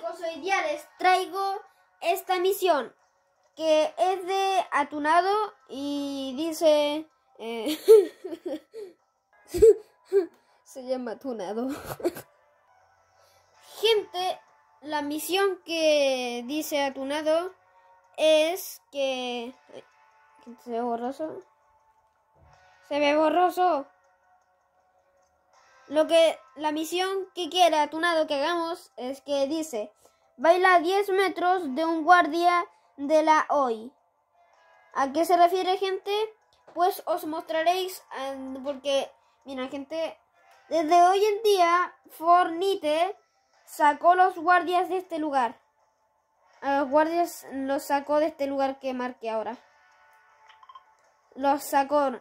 chicos, hoy día les traigo esta misión que es de Atunado y dice... se llama Atunado. Gente, la misión que dice Atunado es que... ¿Se ve borroso? ¡Se ve borroso! La misión que quiere Atunado que hagamos es que dice: baila a 10 metros de un guardia de la OI. ¿A qué se refiere, gente? Pues os mostraréis, porque, mira, gente, desde hoy en día Fortnite sacó los guardias de este lugar. A los guardias los sacó de este lugar que marqué ahora. Los sacó.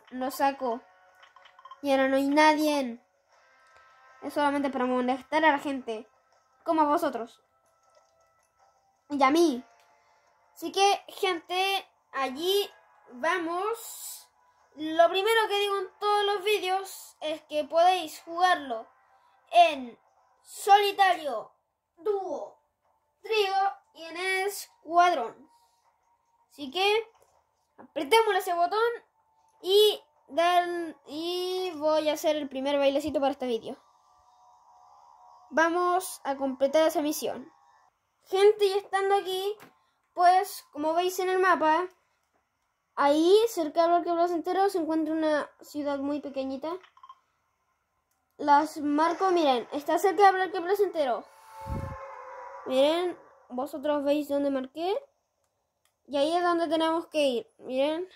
Y ahora no hay nadie. Es solamente para molestar a la gente, como a vosotros y a mí. Así que, gente, allí vamos. Lo primero que digo en todos los vídeos es que podéis jugarlo en solitario, dúo, trío y en escuadrón. Así que apretemos ese botón y voy a hacer el primer bailecito para este vídeo. Vamos a completar esa misión. Gente, y estando aquí, pues, como veis en el mapa, ahí, cerca del Parque Placentero, se encuentra una ciudad muy pequeñita. Las marco, miren, está cerca del Parque Placentero. Miren, vosotros veis dónde marqué. Y ahí es donde tenemos que ir, miren.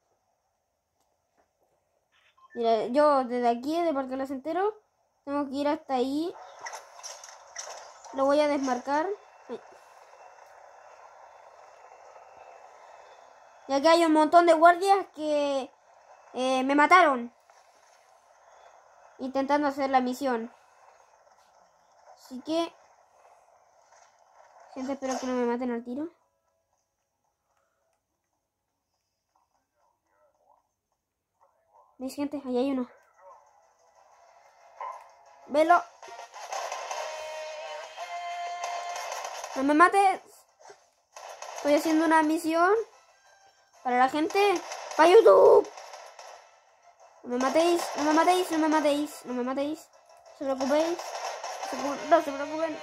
Mira, yo desde aquí, de Parque Placentero, tengo que ir hasta ahí. Lo voy a desmarcar. Y aquí hay un montón de guardias que me mataron intentando hacer la misión. Así que, gente, espero que no me maten al tiro. ¿Veis, gente? Ahí hay uno. Velo. No me mates. Estoy haciendo una misión para la gente, para YouTube. No me matéis, no me matéis, no me matéis, no me matéis. No se preocupéis. No se preocupen.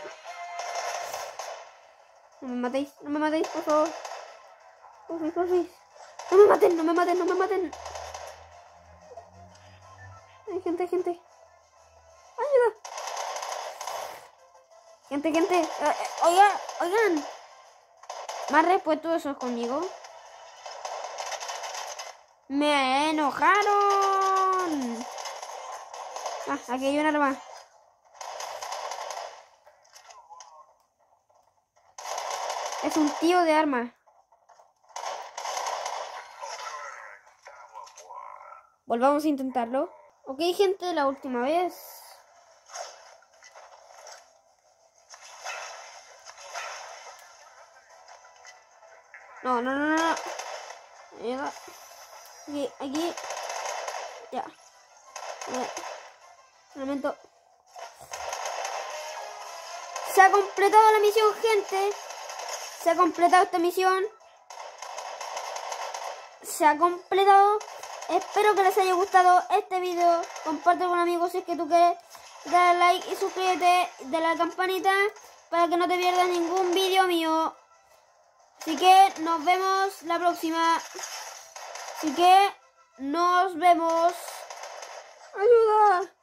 No me matéis, por favor. Porfis. No me maten, no me maten, no me maten. Ay, gente. Ayuda. Gente. Oigan. ¿Me has repuesto eso conmigo? ¡Me enojaron! Ah, aquí hay un arma. Es un tío de arma. Volvamos a intentarlo. Ok, gente, la última vez. No. Aquí. Ya. Un momento. Se ha completado la misión, gente. Se ha completado esta misión. Se ha completado. Espero que les haya gustado este video. Comparte con amigos si es que tú quieres. Dale like y suscríbete. Dale a la campanita para que no te pierdas ningún vídeo mío. Así que nos vemos la próxima. Así que nos vemos. ¡Ayuda!